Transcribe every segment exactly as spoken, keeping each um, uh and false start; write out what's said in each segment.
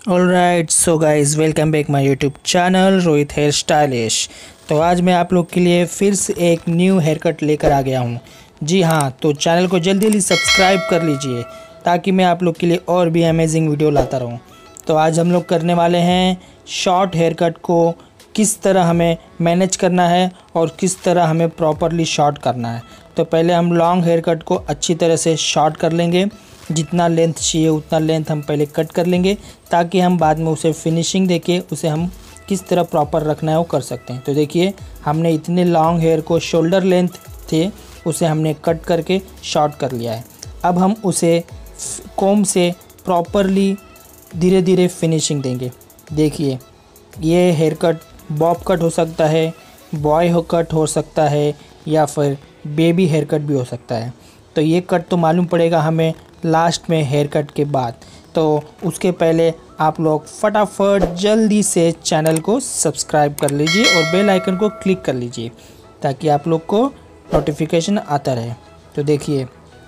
Alright so guys, welcome back my YouTube channel Rohit hair stylish. तो आज मैं आप लोग के लिए फिर से एक न्यू हेयर कट लेकर आ गया हूँ। जी हाँ, तो चैनल को जल्दी जल्दी सब्सक्राइब कर लीजिए ताकि मैं आप लोग के लिए और भी अमेजिंग वीडियो लाता रहूँ। तो आज हम लोग करने वाले हैं शॉर्ट हेयर कट को किस तरह हमें मैनेज करना है और किस तरह हमें प्रॉपरली शॉर्ट करना है। तो पहले हम लॉन्ग हेयर कट को अच्छी तरह से शॉर्ट कर लेंगे। जितना लेंथ चाहिए उतना लेंथ हम पहले कट कर लेंगे ताकि हम बाद में उसे फिनिशिंग देके उसे हम किस तरह प्रॉपर रखना है वो कर सकते हैं। तो देखिए, हमने इतने लॉन्ग हेयर को शोल्डर लेंथ थे उसे हमने कट करके शॉर्ट कर लिया है। अब हम उसे कोम से प्रॉपरली धीरे धीरे फिनिशिंग देंगे। देखिए, ये हेयर कट बॉब कट हो सकता है, बॉय हो कट हो सकता है या फिर बेबी हेयर कट भी हो सकता है। तो ये कट तो मालूम पड़ेगा हमें लास्ट में हेयर कट के बाद। तो उसके पहले आप लोग फटाफट जल्दी से चैनल को सब्सक्राइब कर लीजिए और बेल आइकन को क्लिक कर लीजिए ताकि आप लोग को नोटिफिकेशन आता रहे। तो देखिए,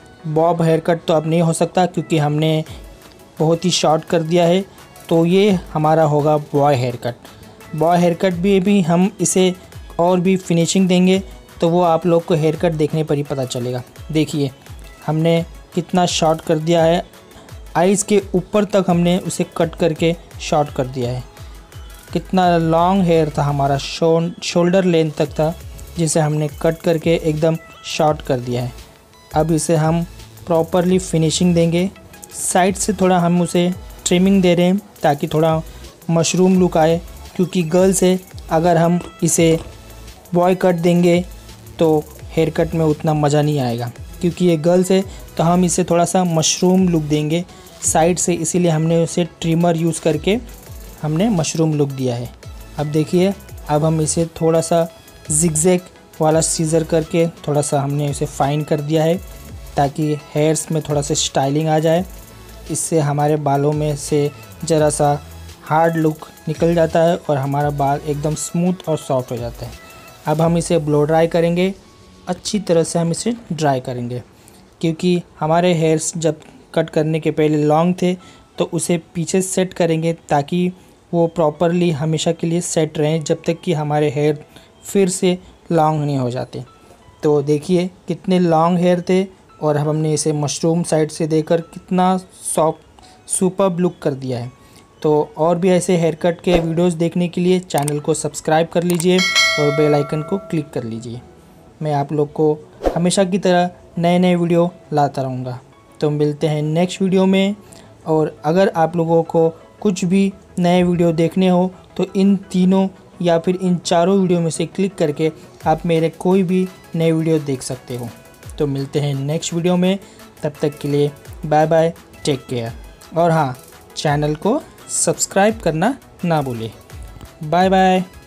बॉब हेयर कट तो अब नहीं हो सकता क्योंकि हमने बहुत ही शॉर्ट कर दिया है। तो ये हमारा होगा boy hair cut. Boy hair cut भी भी हम इसे और भी फिनिशिंग देंगे तो वो आप लोग को हेयर कट देखने पर ही पता चलेगा। देखिए, हमने कितना शॉर्ट कर दिया है, आइज़ के ऊपर तक हमने उसे कट करके शॉर्ट कर दिया है। कितना लॉन्ग हेयर था हमारा, शो शोल्डर लेंथ तक था जिसे हमने कट करके एकदम शॉर्ट कर दिया है। अब इसे हम प्रॉपरली फिनिशिंग देंगे। साइड से थोड़ा हम उसे ट्रिमिंग दे रहे हैं ताकि थोड़ा मशरूम लुक आए, क्योंकि गर्ल से अगर हम इसे बॉय कट देंगे तो हेयर कट में उतना मज़ा नहीं आएगा, क्योंकि ये गर्ल्स है तो हम इसे थोड़ा सा मशरूम लुक देंगे साइड से, इसीलिए हमने उसे ट्रिमर यूज़ करके हमने मशरूम लुक दिया है। अब देखिए, अब हम इसे थोड़ा सा जिगजैग वाला सीज़र करके थोड़ा सा हमने इसे फाइन कर दिया है ताकि हेयर्स में थोड़ा सा स्टाइलिंग आ जाए। इससे हमारे बालों में से ज़रा सा हार्ड लुक निकल जाता है और हमारा बाल एकदम स्मूथ और सॉफ्ट हो जाता है। अब हम इसे ब्लो ड्राई करेंगे, अच्छी तरह से हम इसे ड्राई करेंगे, क्योंकि हमारे हेयर्स जब कट करने के पहले लॉन्ग थे तो उसे पीछे सेट करेंगे ताकि वो प्रॉपरली हमेशा के लिए सेट रहें जब तक कि हमारे हेयर फिर से लॉन्ग नहीं हो जाते। तो देखिए, कितने लॉन्ग हेयर थे और अब हमने इसे मशरूम साइड से देकर कितना सॉफ्ट सुपर्ब लुक कर दिया है। तो और भी ऐसे हेयर कट के वीडियोज़ देखने के लिए चैनल को सब्सक्राइब कर लीजिए और बेल आइकन को क्लिक कर लीजिए। मैं आप लोग को हमेशा की तरह नए नए वीडियो लाता रहूँगा। तो मिलते हैं नेक्स्ट वीडियो में। और अगर आप लोगों को कुछ भी नए वीडियो देखने हो तो इन तीनों या फिर इन चारों वीडियो में से क्लिक करके आप मेरे कोई भी नए वीडियो देख सकते हो। तो मिलते हैं नेक्स्ट वीडियो में, तब तक के लिए बाय बाय, टेक केयर। और हाँ, चैनल को सब्सक्राइब करना ना भूलें। Bye bye.